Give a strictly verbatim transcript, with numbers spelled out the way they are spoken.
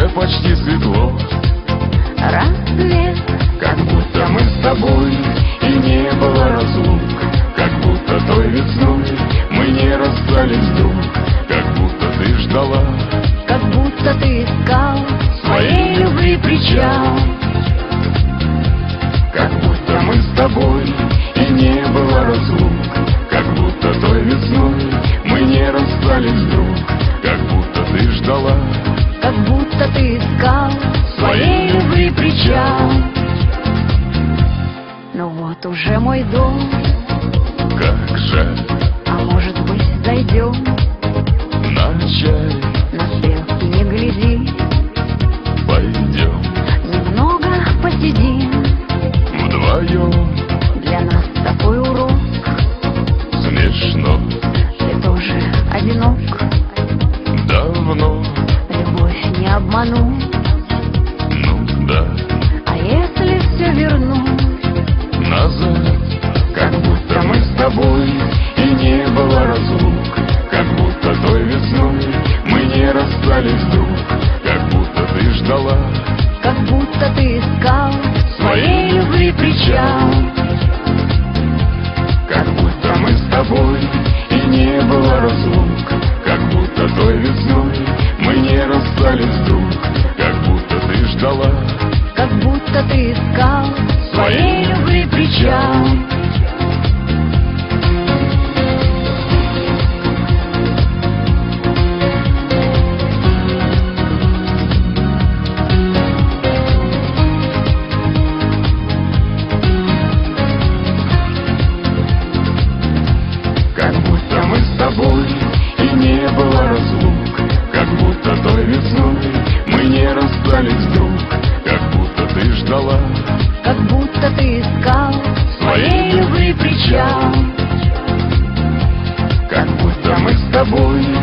почти светло. Рассвет, как будто мы с тобой и не было разлук, как будто той весной мы не расстались вдруг, как будто ты ждала, как будто ты искал своей любви причал. Как будто мы с тобой и не было разлук, как будто той весной мы не расстались вдруг, как будто ты ждала, как будто ты искал своей любви причал. Ну вот уже мой дом, как жаль, а может быть зайдем на чай, на стрелки не гляди, пойдем немного посидим вдвоем. Для нас такой урок, Смешно, ты тоже одинок, давно, любовь не обмануть. ну да, А если все вернуть назад, как будто мы с тобой и не было разлук, как будто той весной мы не расстались вдруг, как будто ты ждала, как будто ты искал своей любви причал. как будто мы с тобой и не было разлук, как будто той весной мы не расстались вдруг, как будто ты ждала, Как будто ты искал своей любви причал. как будто мы с тобой и не было разлук, как будто той весной мы не расстались вдруг, как будто ты ждала, Как будто ты искал своей любви причал. как будто мы с тобой